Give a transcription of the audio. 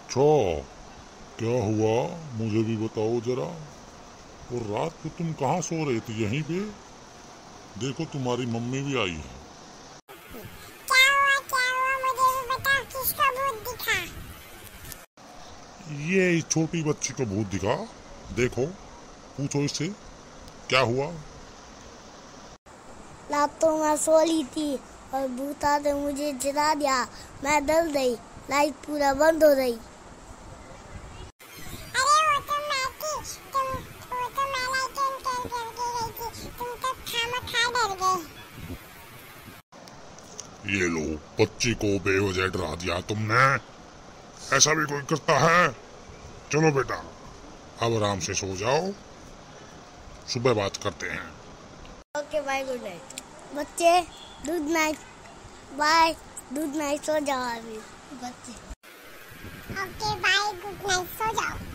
अच्छा, क्या हुआ मुझे भी बताओ जरा। और रात को तुम कहाँ सो रहे थे? यहीं पे? देखो तुम्हारी मम्मी भी आई है। क्या हुआ मुझे भी बता, किसका भूत दिखा? ये छोटी बच्ची को भूत दिखा। देखो, पूछो इससे क्या हुआ। रात तो मैं सो ली थी और भूता ने मुझे जगा दिया। मैं डर गई, लाइट पूरा बंद हो गई। अरे वो तो मैं थी, वो तो मैं लाइट करके गई थी, तुम तो खामखा डर गए। ये लो, बच्ची को बेवजह डरा दिया तुमने। ऐसा भी कोई करता है? चलो बेटा, अब आराम से सो जाओ, सुबह बात करते हैं। ओके बाय, गुड नाइट बच्चे। Good night, bye, good night, सो जाओ अभी बच्चे। ओके बाय, गुड नाइट, सो जाओ।